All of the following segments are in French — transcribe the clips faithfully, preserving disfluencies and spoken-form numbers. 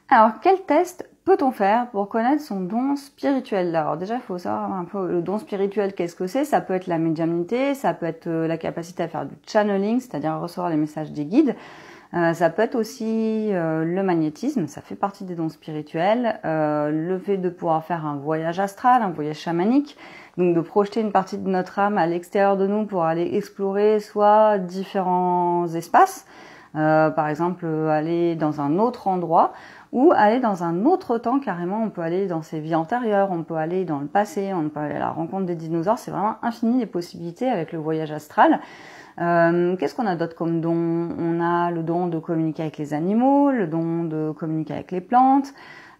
Alors, quel test peut-on faire pour connaître son don spirituel? Alors déjà, il faut savoir un peu le don spirituel, qu'est-ce que c'est? Ça peut être la médiumnité, ça peut être la capacité à faire du channeling, c'est-à-dire à recevoir les messages des guides. Euh, ça peut être aussi euh, le magnétisme, ça fait partie des dons spirituels. Euh, le fait de pouvoir faire un voyage astral, un voyage chamanique, donc de projeter une partie de notre âme à l'extérieur de nous pour aller explorer soit différents espaces, euh, par exemple aller dans un autre endroit, ou aller dans un autre temps carrément. On peut aller dans ses vies antérieures, on peut aller dans le passé, on peut aller à la rencontre des dinosaures. C'est vraiment infini les possibilités avec le voyage astral. Euh, Qu'est-ce qu'on a d'autre comme don? On a le don de communiquer avec les animaux, le don de communiquer avec les plantes.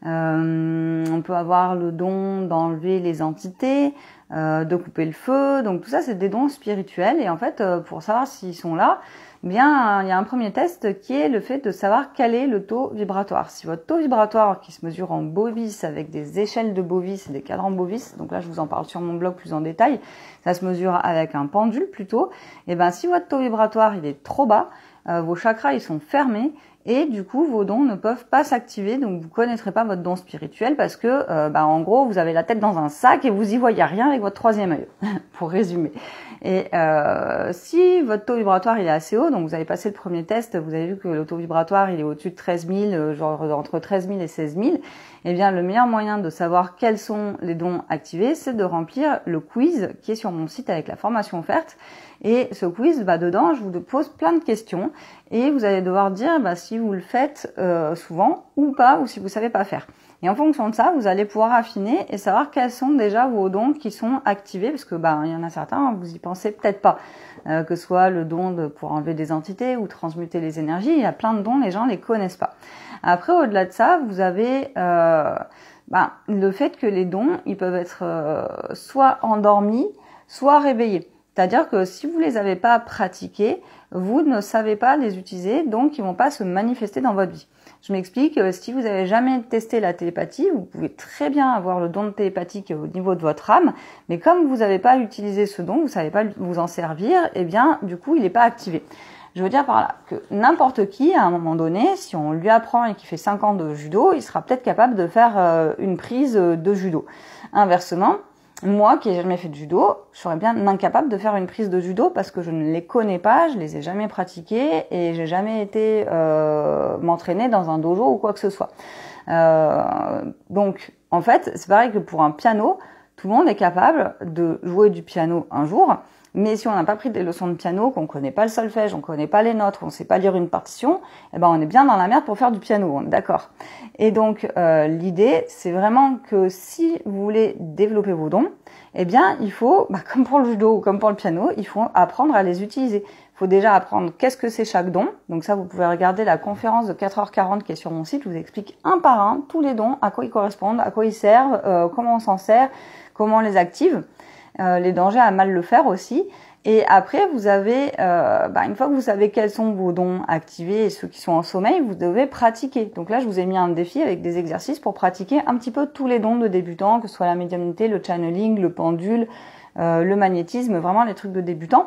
Euh, on peut avoir le don d'enlever les entités, euh, de couper le feu. Donc tout ça, c'est des dons spirituels. Et en fait, euh, pour savoir s'ils sont là, eh bien, il y a un premier test qui est le fait de savoir quel est le taux vibratoire. Si votre taux vibratoire, qui se mesure en bovis avec des échelles de bovis et des cadrans bovis, donc là je vous en parle sur mon blog plus en détail, ça se mesure avec un pendule plutôt, et ben si votre taux vibratoire il est trop bas, euh, vos chakras ils sont fermés et du coup vos dons ne peuvent pas s'activer, donc vous connaîtrez pas votre don spirituel parce que euh, bah, en gros vous avez la tête dans un sac et vous y voyez rien avec votre troisième œil, pour résumer. Et euh, si votre taux vibratoire il est assez haut, donc vous avez passé le premier test, vous avez vu que le taux vibratoire il est au-dessus de treize mille, genre entre treize mille et seize mille, eh bien le meilleur moyen de savoir quels sont les dons activés, c'est de remplir le quiz qui est sur mon site avec la formation offerte. Et ce quiz, bah dedans, je vous pose plein de questions et vous allez devoir dire bah, si vous le faites euh, souvent ou pas, ou si vous savez pas faire. Et en fonction de ça, vous allez pouvoir affiner et savoir quels sont déjà vos dons qui sont activés, parce que bah il y en a certains, vous y pensez peut-être pas, euh, que ce soit le don de pour enlever des entités ou transmuter les énergies. Il y a plein de dons, les gens les connaissent pas. Après, au-delà de ça, vous avez euh, bah, le fait que les dons, ils peuvent être euh, soit endormis, soit réveillés. C'est-à-dire que si vous les avez pas pratiqués, vous ne savez pas les utiliser, donc ils vont pas se manifester dans votre vie. Je m'explique, si vous avez jamais testé la télépathie, vous pouvez très bien avoir le don de télépathique au niveau de votre âme, mais comme vous n'avez pas utilisé ce don, vous savez pas vous en servir, eh bien, du coup, il n'est pas activé. Je veux dire par là que n'importe qui, à un moment donné, si on lui apprend et qu'il fait cinq ans de judo, il sera peut-être capable de faire euh, une prise de judo. Inversement, moi qui n'ai jamais fait de judo, je serais bien incapable de faire une prise de judo parce que je ne les connais pas, je les ai jamais pratiquées et j'ai jamais été euh, m'entraîner dans un dojo ou quoi que ce soit. Euh, donc, en fait, c'est pareil que pour un piano, tout le monde est capable de jouer du piano un jour, mais si on n'a pas pris des leçons de piano, qu'on connaît pas le solfège, on connaît pas les notes, on sait pas lire une partition, eh ben on est bien dans la merde pour faire du piano, on est d'accord. Et donc euh, l'idée, c'est vraiment que si vous voulez développer vos dons, eh bien il faut, bah, comme pour le judo ou comme pour le piano, il faut apprendre à les utiliser. Il faut déjà apprendre qu'est-ce que c'est chaque don. Donc ça, vous pouvez regarder la conférence de quatre heures quarante qui est sur mon site. Je vous explique un par un tous les dons, à quoi ils correspondent, à quoi ils servent, euh, comment on s'en sert, comment on les active. Euh, les dangers à mal le faire aussi. Et après, vous avez, euh, bah, une fois que vous savez quels sont vos dons activés et ceux qui sont en sommeil, vous devez pratiquer. Donc là, je vous ai mis un défi avec des exercices pour pratiquer un petit peu tous les dons de débutants, que ce soit la médiumnité, le channeling, le pendule, euh, le magnétisme, vraiment les trucs de débutants.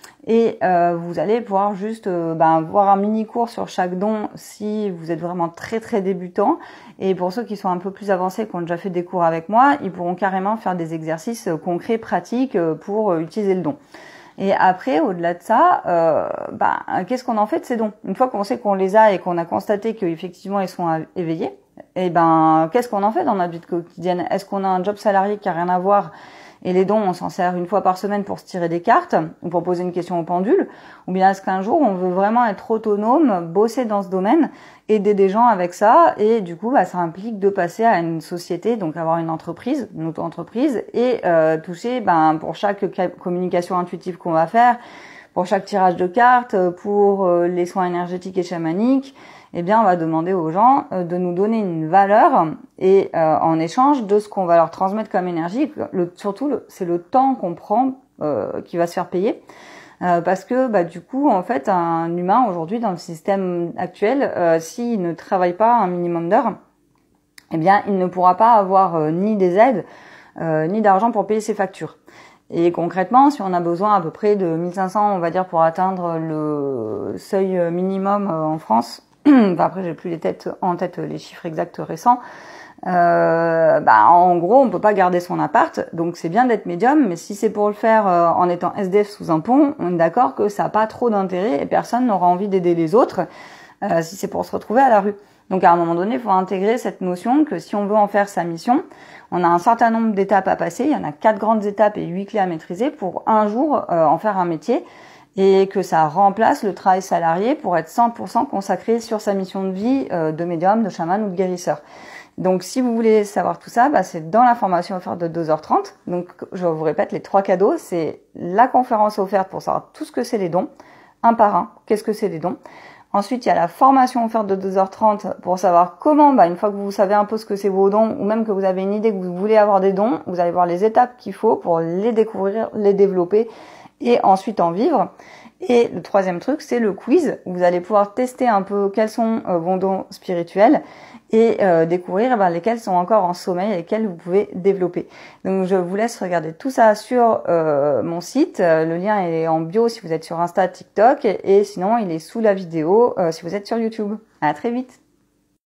Et euh, vous allez pouvoir juste euh, ben, voir un mini cours sur chaque don si vous êtes vraiment très très débutant. Et pour ceux qui sont un peu plus avancés, qui ont déjà fait des cours avec moi, ils pourront carrément faire des exercices concrets, pratiques pour utiliser le don. Et après, au-delà de ça, euh, ben, qu'est-ce qu'on en fait de ces dons? Une fois qu'on sait qu'on les a et qu'on a constaté qu'effectivement ils sont éveillés, et ben qu'est-ce qu'on en fait dans notre vie quotidienne? Est-ce qu'on a un job salarié qui a rien à voir? Et les dons, on s'en sert une fois par semaine pour se tirer des cartes, ou pour poser une question au pendule, ou bien est-ce qu'un jour on veut vraiment être autonome, bosser dans ce domaine, aider des gens avec ça, et du coup bah, ça implique de passer à une société, donc avoir une entreprise, une auto-entreprise, et euh, toucher ben, pour chaque communication intuitive qu'on va faire, pour chaque tirage de cartes, pour euh, les soins énergétiques et chamaniques, eh bien, on va demander aux gens euh, de nous donner une valeur et euh, en échange de ce qu'on va leur transmettre comme énergie, le, surtout le, c'est le temps qu'on prend euh, qui va se faire payer. Euh, parce que bah, du coup, en fait, un humain aujourd'hui dans le système actuel, euh, s'il ne travaille pas un minimum d'heures, eh bien, il ne pourra pas avoir euh, ni des aides, euh, ni d'argent pour payer ses factures. Et concrètement, si on a besoin à peu près de mille cinq cents, on va dire, pour atteindre le seuil minimum en France, enfin, après j'ai plus les têtes en tête les chiffres exacts récents. Euh, bah, en gros, on peut pas garder son appart, donc c'est bien d'être médium, mais si c'est pour le faire euh, en étant S D F sous un pont, on est d'accord que ça n'a pas trop d'intérêt et personne n'aura envie d'aider les autres euh, si c'est pour se retrouver à la rue. Donc à un moment donné, il faut intégrer cette notion que si on veut en faire sa mission, on a un certain nombre d'étapes à passer, il y en a quatre grandes étapes et huit clés à maîtriser pour un jour euh, en faire un métier, et que ça remplace le travail salarié pour être cent pour cent consacré sur sa mission de vie euh, de médium, de chaman ou de guérisseur. Donc, si vous voulez savoir tout ça, bah, c'est dans la formation offerte de deux heures trente. Donc, je vous répète, les trois cadeaux, c'est la conférence offerte pour savoir tout ce que c'est les dons, un par un, qu'est-ce que c'est les dons. Ensuite, il y a la formation offerte de deux heures trente pour savoir comment, bah, une fois que vous savez un peu ce que c'est vos dons, ou même que vous avez une idée que vous voulez avoir des dons, vous allez voir les étapes qu'il faut pour les découvrir, les développer et ensuite en vivre. Et le troisième truc, c'est le quiz, où vous allez pouvoir tester un peu quels sont euh, vos dons spirituels et euh, découvrir eh ben, lesquels sont encore en sommeil et lesquels vous pouvez développer. Donc je vous laisse regarder tout ça sur euh, mon site. Le lien est en bio si vous êtes sur Insta, TikTok, et sinon il est sous la vidéo euh, si vous êtes sur YouTube. À très vite.